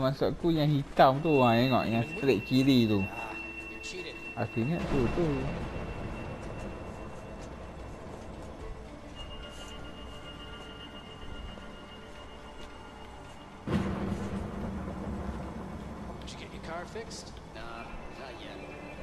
maksud aku yang hitam tu tengok yang straight kiri tu. Aku ingat tu. Fixed? Nah, not yet.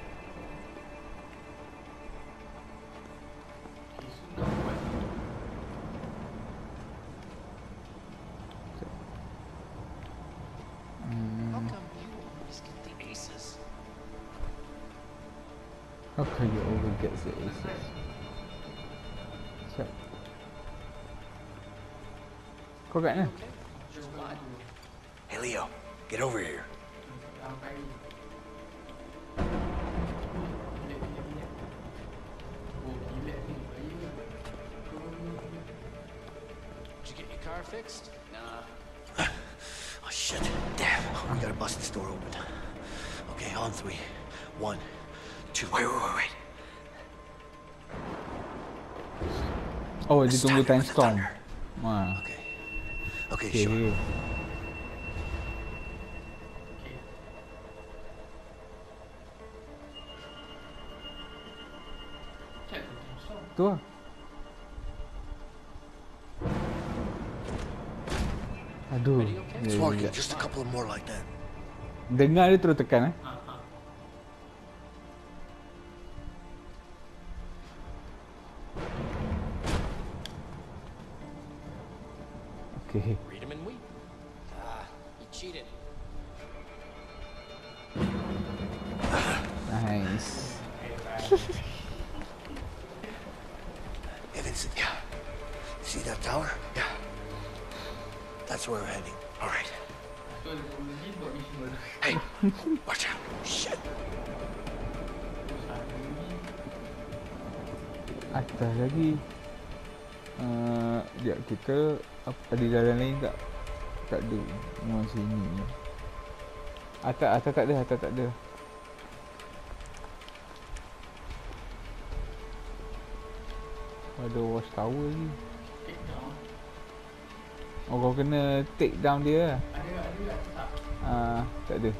How come you always get the aces? How come you always get the aces? Siap. Kau kat mana? Hey Leo, get over here. Fixed? Nah. Oh shit. Damn. We gotta bust this door open. Okay, on 3. 1, 2. Wait. Oh, dia tunggu time storm. Wah. Okay, sure. Tu lah. Aduh. It's working. Just a couple more like that. Dengar dia terus tekan Okay. Read him and weep. You cheated. Nice. Hey Vincent, yeah. See that tower? Yeah. That's where we're heading. All right. Hey, watch out. Shit. Atas lagi. Sekejap, kita ada jalan lain tak? Tak ada. Memang sini. Atas tak ada. Ada watch tower lagi. Oh, kau kena take down dia. Ada. Tak ada.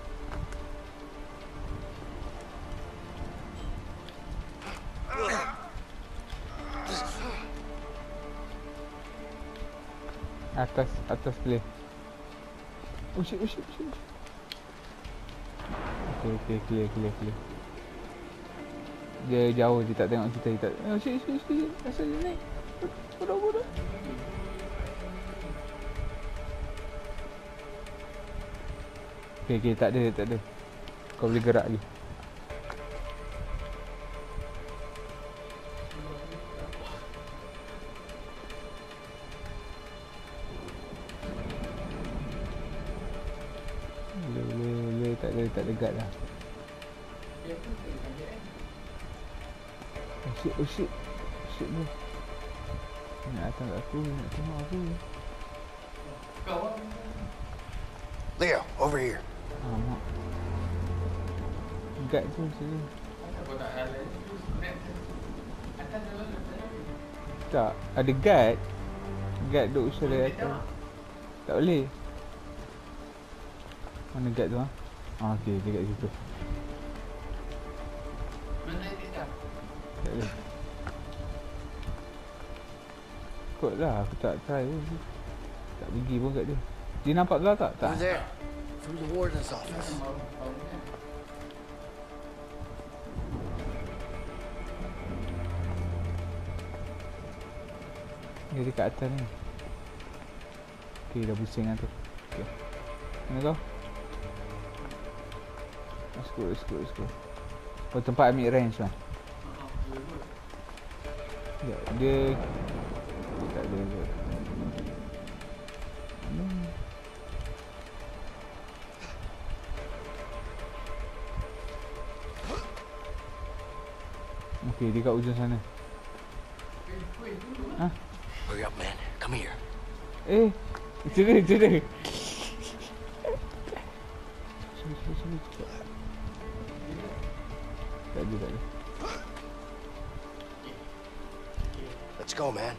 Atas clear. Oh shit. Okay, clear. Dia jauh, dia tak tengok kita. Oh shit. Asal dia naik. Bodoh. Okay, tak ada. Kau boleh gerak lagi. Boleh. Tak ada guard lah. Oh shit bro. Nak datang kat aku, nak tengok aku. Leo, over here. Mak. Guard tu sini. Tak, ada guard. Guard duk usul dari atas. Tak boleh. Mana guard tu okey, dia kat situ. Tak boleh. Kot lah, aku tak try pun. Tak pergi pun kat dia. Dia nampak belah tak? Tak. Over there, through the warden's office. Dia dekat atas ni. Okey, dah pusing lah tu. Okey. Mana kau? Let's go. Oh, tempat ambil range lah. Ya, dia tak ada kot. Okey, dia kat ujung sana. Hurry up, man. Come here. Itu dia. Sini. Tak ada. Let's go, man.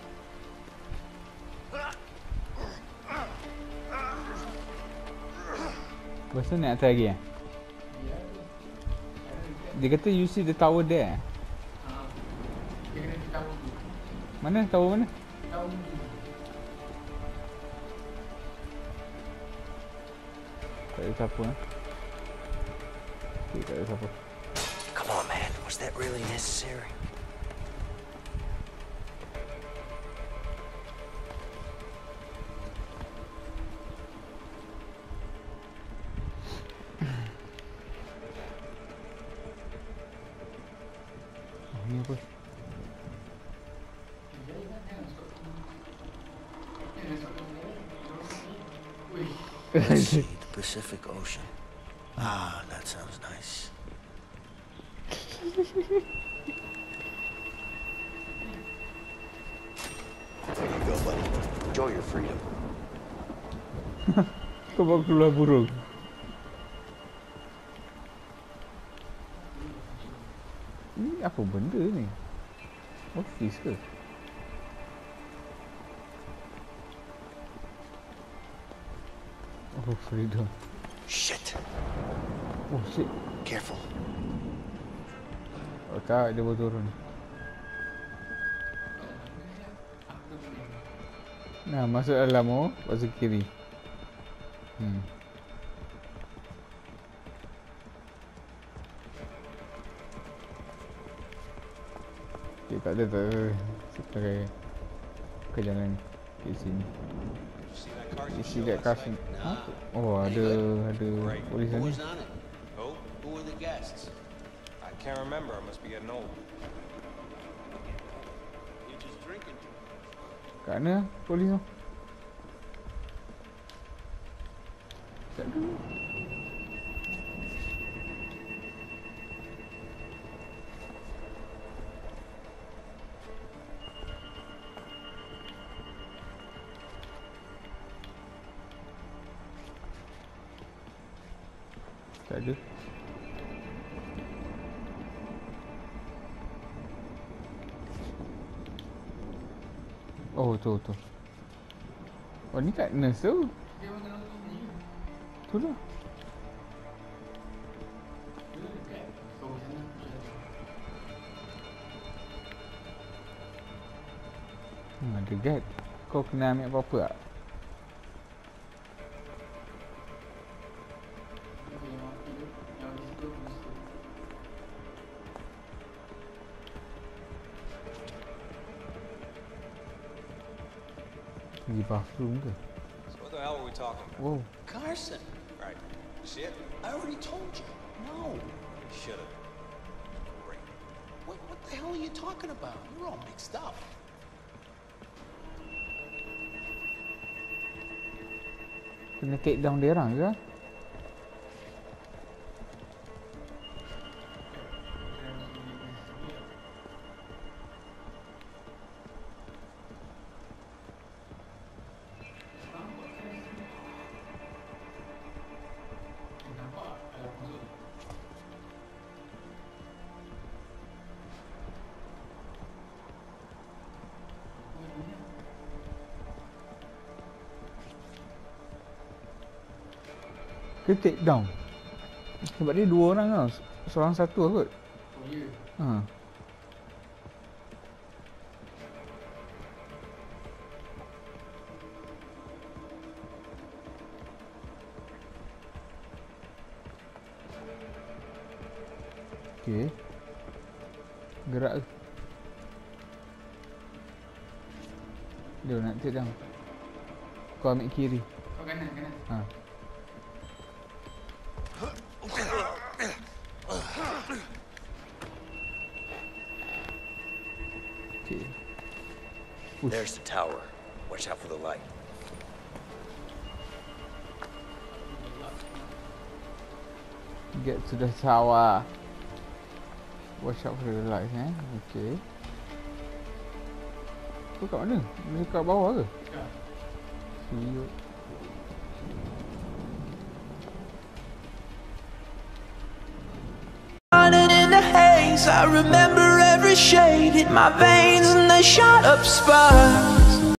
Lepas tu naik atas lagi Dia kata you see the tower there. Dia kena tahu tu. Mana tower mana? Tahu tu. Tak ada siapa Okay, tak ada siapa. Come on, man. Was that really necessary? Ni apa? Let's see, the Pacific Ocean. Ah, that sounds nice. There you go, buddy. Enjoy your freedom. Kau bawa keluar burung. Ni apa benda ni? Office ke? Oh, freedom. Shit. Oh, shit. Careful. Oh, tak, dia baru turun. Nah, masuk dalam masuk kiri. Okay, tak ada. Sekarang ke jalan ke sini. You see that car? Oh, ada polis Who ni. was on it? Who were the guests? I can't remember. I must be getting old. You're just drinking. Kat mana polis tu? Tak ada. Tak ada. Oh, tu. Oh, ni kat nurse tu. Tu lah. Ada guard. Kau kena ambil apa-apa tak? Pergi bathroom ke? So what the hell were we talking about? Wow. Carson, Right. See it? I already told you. No. Should have. Great. What the hell are you talking about? You're all mixed up. Kena take down dia orang ke? Ke take down? Sebab dia dua orang tau. Seorang satu kot. Oh ya. Ha. Okey. Gerak ke? Dia nak take down. Kau ambil kiri. Kau kanan. Ha. Okay. Push. There's the tower. Watch out for the light. Get to the tower. Watch out for the lights, Okay. Kau kat mana? Dia kat bawah ke? Ya. Siut. In the haze, I remember every shade in my veins and the shot up spark.